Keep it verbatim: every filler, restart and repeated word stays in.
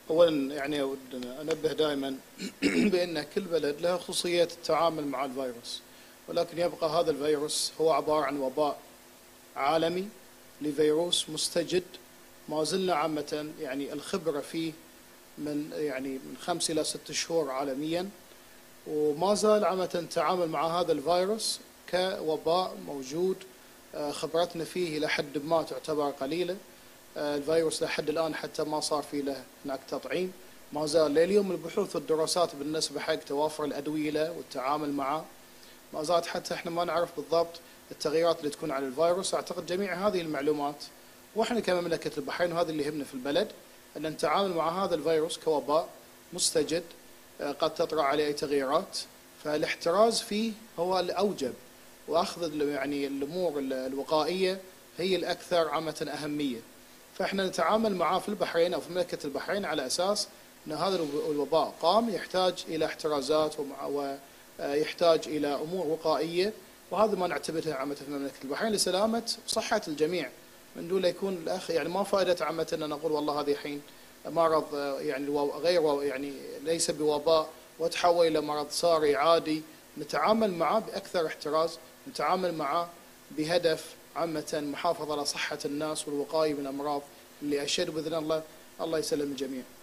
أولا يعني أود أن أنبه دائما بأن كل بلد له خصوصية التعامل مع الفيروس، ولكن يبقى هذا الفيروس هو عبارة عن وباء عالمي لفيروس مستجد. ما زلنا عامة يعني الخبرة فيه من يعني من خمس إلى ست شهور عالميا، وما زال عامة التعامل مع هذا الفيروس كوباء موجود. خبرتنا فيه إلى حد ما تعتبر قليلة. الفيروس لحد الآن حتى ما صار في له هناك تطعيم، ما زال لليوم البحوث والدراسات بالنسبة حق توافر الأدوية له والتعامل معه ما زالت، حتى احنا ما نعرف بالضبط التغييرات اللي تكون على الفيروس. أعتقد جميع هذه المعلومات واحنا كمملكة البحرين وهذا اللي يهمنا في البلد أن نتعامل مع هذا الفيروس كوباء مستجد قد تطرأ عليه أي تغييرات، فالاحتراز فيه هو الأوجب، وأخذ يعني الأمور الوقائية هي الأكثر عامة أهمية. فإحنا نتعامل معاه في البحرين أو في مملكة البحرين على أساس أن هذا الوباء قام يحتاج إلى احترازات ويحتاج إلى أمور وقائية، وهذا ما نعتبرها عامة في مملكة البحرين لسلامة صحة الجميع، من دون لا يكون الأخ يعني ما فائدة عامة أن نقول والله هذه حين مرض يعني غير يعني ليس بوباء وتحول إلى مرض صاري عادي. نتعامل معه بأكثر احتراز، نتعامل معه بهدف عامة محافظة على صحة الناس والوقاية من الأمراض اللي أشد بإذن الله. الله يسلم الجميع.